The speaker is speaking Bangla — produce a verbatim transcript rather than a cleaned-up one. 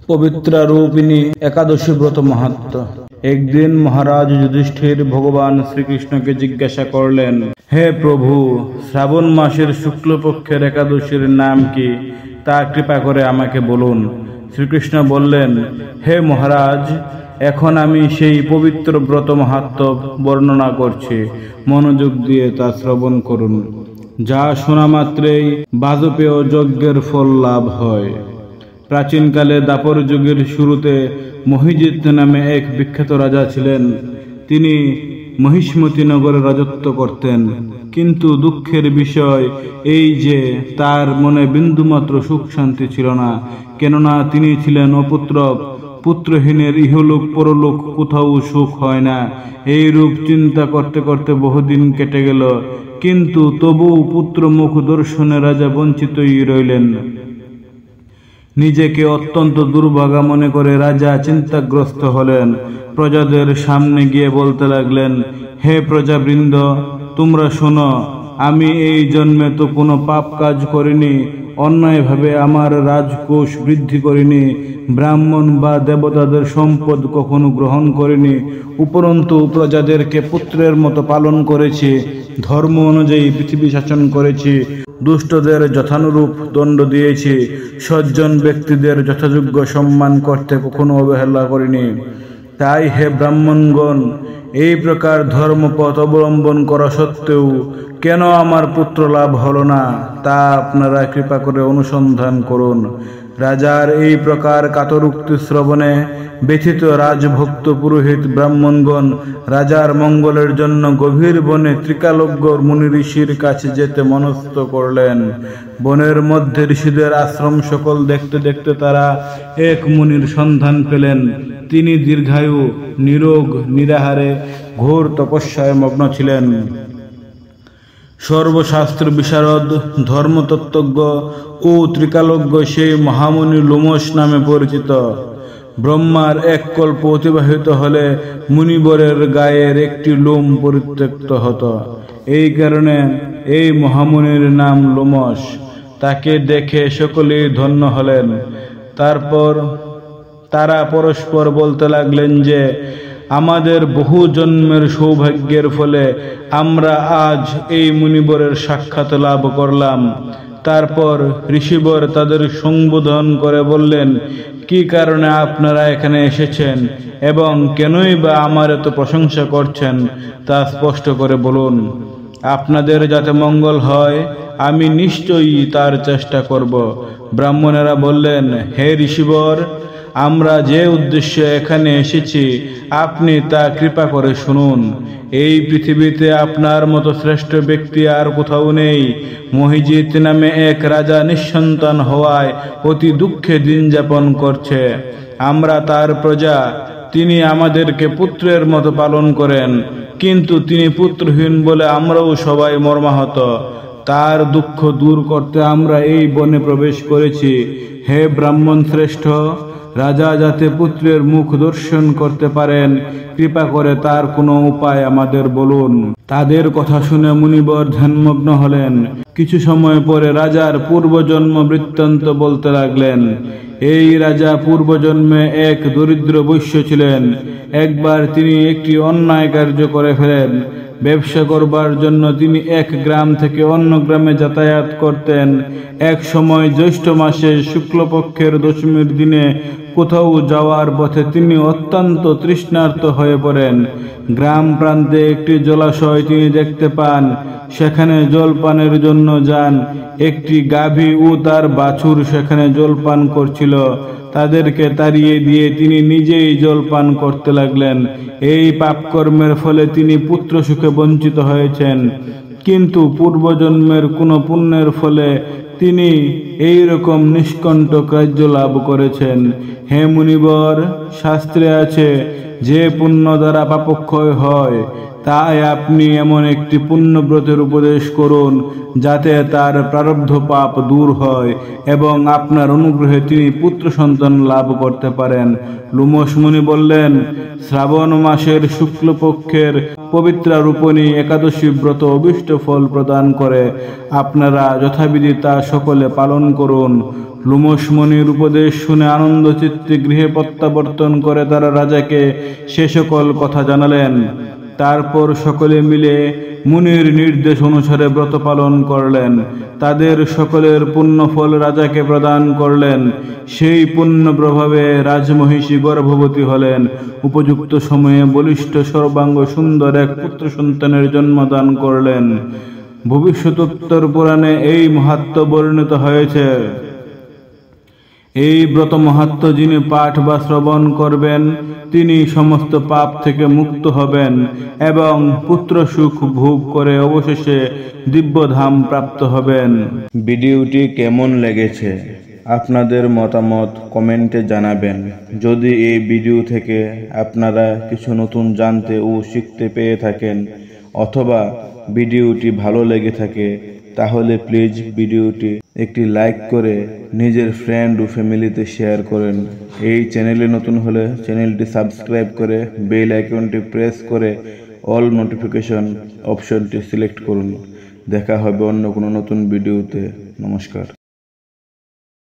পবিত্রারূপিণী একাদশী ব্রত মাহাত্ম্য। একদিন মহারাজ যুধিষ্ঠির ভগবান শ্রীকৃষ্ণকে জিজ্ঞাসা করলেন, হে প্রভু, শ্রাবণ মাসের শুক্লপক্ষের একাদশীর নাম কি, তা কৃপা করে আমাকে বলুন। শ্রীকৃষ্ণ বললেন, হে মহারাজ, এখন আমি সেই পবিত্র ব্রত মাহাত্ম্য বর্ণনা করছি, মনোযোগ দিয়ে তা শ্রবণ করুন। যা শোনা মাত্রেই বাজপেয় যজ্ঞের ফল লাভ হয়। প্রাচীনকালে দাপর যুগের শুরুতে মহিজিৎ নামে এক বিখ্যাত রাজা ছিলেন। তিনি মহিষ্মতি নগরে রাজত্ব করতেন, কিন্তু দুঃখের বিষয় এই যে তার মনে বিন্দুমাত্র সুখ শান্তি ছিল না, কেননা তিনি ছিলেন অপুত্রক। পুত্রহীনের ইহলোক পরলোক কোথাও সুখ হয় না। এই রূপ চিন্তা করতে করতে বহুদিন কেটে গেল, কিন্তু তবুও পুত্র মুখ দর্শনে রাজা বঞ্চিতই রইলেন। নিজেকে অত্যন্ত দুর্ভাগা মনে করে রাজা চিন্তাগ্রস্ত হলেন। প্রজাদের সামনে গিয়ে বলতে লাগলেন, হে প্রজাবৃন্দ, তোমরা শোনো, আমি এই জন্মে তো কোনো পাপ কাজ করিনি, অন্যায়ভাবে আমার রাজকোষ বৃদ্ধি করিনি, ব্রাহ্মণ বা দেবতাদের সম্পদ কখনো গ্রহণ করিনি, উপরন্তু প্রজাদেরকে পুত্রের মতো পালন করেছি, ধর্ম অনুযায়ী পৃথিবী শাসন করেছি, দুষ্টদের যথানুরূপ দণ্ড দিয়েছি, সজ্জন ব্যক্তিদের যথাযোগ্য সম্মান করতে কখনো অবহেলা করিনি। তাই হে ব্রাহ্মণগণ, এই প্রকার ধর্মপথ অবলম্বন করা সত্ত্বেও কেন আমার পুত্র লাভ হলো না, তা আপনারা কৃপা করে অনুসন্ধান করুন। রাজার এই প্রকার কাতরোক্তি শ্রবণে ব্যথিত রাজভক্ত পুরোহিত ব্রাহ্মণগণ রাজার মঙ্গলের জন্য গভীর বনে ত্রিকালজ্ঞ মুনি ঋষির কাছে যেতে মনস্থ করলেন। বনের মধ্যে ঋষিদের আশ্রম সকল দেখতে দেখতে তারা এক মুনির সন্ধান পেলেন। তিনি দীর্ঘায়ু, নিরোগ, নিরাহারে ঘোর তপস্যায় মগ্ন ছিলেন। সর্বশাস্ত্র বিশারদ, ধর্মতত্ত্বজ্ঞ ও ত্রিকালজ্ঞ সেই মহামুনি লোমশ নামে পরিচিত। ব্রহ্মার এক কল্প অতিবাহিত হলে মুনিবরের গায়ের একটি লোম পরিত্যক্ত হতো। এই কারণে এই মহামুনির নাম লোমশ। তাকে দেখে সকলেই ধন্য হলেন। তারপর তারা পরস্পর বলতে লাগলেন যে, আমাদের বহু জন্মের সৌভাগ্যের ফলে আমরা আজ এই মুনিবরের সাক্ষাৎ লাভ করলাম। তারপর ঋষিবর তাদের সম্বোধন করে বললেন, কি কারণে আপনারা এখানে এসেছেন এবং কেনই বা আমার এত প্রশংসা করছেন, তা স্পষ্ট করে বলুন। আপনাদের যাতে মঙ্গল হয়, আমি নিশ্চয়ই তার চেষ্টা করব। ব্রাহ্মণেরা বললেন, হে ঋষিবর, আমরা যে উদ্দেশ্যে এখানে এসেছি আপনি তা কৃপা করে শুনুন। এই পৃথিবীতে আপনার মতো শ্রেষ্ঠ ব্যক্তি আর কোথাও নেই। মহিজিৎ নামে এক রাজা নিঃসন্তান হওয়ায় অতি দুঃখে দিন যাপন করছে। আমরা তার প্রজা। তিনি আমাদেরকে পুত্রের মতো পালন করেন, কিন্তু তিনি পুত্রহীন বলে আমরাও সবাই মর্মাহত। তার দুঃখ দূর করতে আমরা এই বনে প্রবেশ করেছি। হে ব্রাহ্মণ শ্রেষ্ঠ, রাজা যাতে পুত্রের মুখ দর্শন করতে পারেন, কৃপা করে তার কোনো উপায় আমাদের বলুন। তাদের কথা শুনে মুনিবর ধ্যানমগ্ন হলেন। কিছু সময় পরে রাজার পূর্বজন্ম বৃত্তান্ত বলতে লাগলেন। এই রাজা পূর্বজন্মে এক দরিদ্র বৈশ্য ছিলেন। একবার তিনি একটি অন্যায় কার্য করে ফেলেন। ব্যবসা করবার জন্য তিনি এক গ্রাম থেকে অন্য গ্রামে যাতায়াত করতেন। এক সময় জ্যৈষ্ঠ মাসের শুক্লপক্ষের দশমীর দিনে কোথাও যাওয়ার পথে তিনি অত্যন্ত তৃষ্ণার্ত হয়ে পড়েন। গ্রাম প্রান্তে একটি জলাশয় তিনি দেখতে পান। সেখানে জলপানের জন্য যান। একটি গাভী ও তার বাছুর সেখানে জলপান করছিল। তাদেরকে তাড়িয়ে দিয়ে তিনি নিজেই জলপান করতে লাগলেন। এই পাপকর্মের ফলে তিনি পুত্র সুখে বঞ্চিত হয়েছেন, কিন্তু পূর্বজন্মের কোনো পুণ্যের ফলে তিনি এই রকম নিষ্কণ্টক রাজ্য লাভ করেছেন। হে মুনিবর, শাস্ত্রে আছে, যে পুণ্য দ্বারা পাপক্ষয় হয়, তাই আপনি এমন একটি পুণ্যব্রতের উপদেশ করুন যাতে তার প্রারব্ধ পাপ দূর হয় এবং আপনার অনুগ্রহে তিনি পুত্র সন্তান লাভ করতে পারেন। লোমশ মুনি বললেন, শ্রাবণ মাসের শুক্লপক্ষের পবিত্রারূপিণী একাদশী ব্রত অভীষ্ট ফল প্রদান করে। আপনারা যথাবিধি তা সকলে পালন করুন। লোমশ মুনির উপদেশ শুনে আনন্দ চিত্তে গৃহে প্রত্যাবর্তন করে তারা রাজাকে সে সকল কথা জানালেন। তারপর সকলে মিলে মুনির নির্দেশ অনুসারে ব্রত পালন করলেন। তাদের সকলের পুণ্যফল রাজাকে প্রদান করলেন। সেই পুণ্য প্রভাবে রাজমহিষী গর্ভবতী হলেন। উপযুক্ত সময়ে বলিষ্ঠ সর্বাঙ্গ সুন্দর এক পুত্র সন্তানের জন্মদান করলেন। ভবিষ্যতোত্তর পুরাণে এই মাহাত্ম্য বর্ণিত হয়েছে। এই ব্রত মাহাত্ম্য যিনি পাঠ বা শ্রবণ করবেন তিনি সমস্ত পাপ থেকে মুক্ত হবেন এবং পুত্র সুখ ভোগ করে অবশেষে দিব্যধাম প্রাপ্ত হবেন। ভিডিওটি কেমন লেগেছে আপনাদের মতামত কমেন্টে জানাবেন। যদি এই ভিডিও থেকে আপনারা কিছু নতুন জানতে ও শিখতে পেয়ে থাকেন অথবা ভিডিওটি ভালো লেগে থাকে তাহলে প্লিজ ভিডিওটি একটি লাইক করে নিজের ফ্রেন্ড ও ফ্যামিলিতে শেয়ার করেন। এই চ্যানেলে নতুন হলে চ্যানেলটি সাবস্ক্রাইব করে বেল আইকনটি প্রেস করে অল নোটিফিকেশন অপশনটি সিলেক্ট করুন। দেখা হবে অন্য কোনো নতুন ভিডিওতে। নমস্কার।